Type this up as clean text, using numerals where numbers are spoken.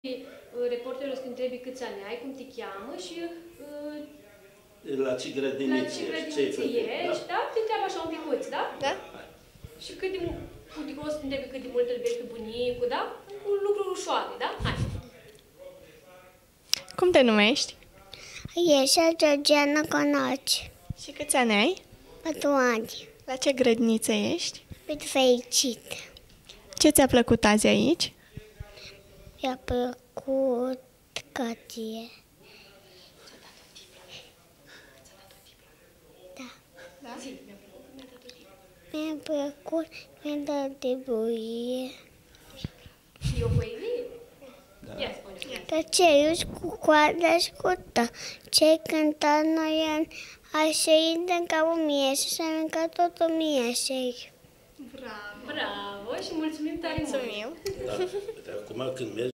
Reporterul să te întrebi câți ani ai, cum te cheamă și la ce grădiniță ești, da? Te întreabă așa un picuț, da? Da? Și cât de mult, o să te întrebi cât de mult îl iubești pe bunicul, da? Cu lucruri ușoare, da? Hai! Cum te numești? Ieșa Georgiana Conaci. Și câți ani ai? 4 ani. La ce grădiniță ești? Cât fericit. Ce ți-a plăcut azi aici? Mi-a plăcut că ție. Da. Mi-a plăcut, mi-a dat de buie. Și o poezie? Ia spune. Tăceiuși cu coada și cu tă. Ce cânta noi așa în capul mie și s-a mâncat totul mie și Bravo și mulțumim tare mult! Mulțumim! Da. Acum când mergi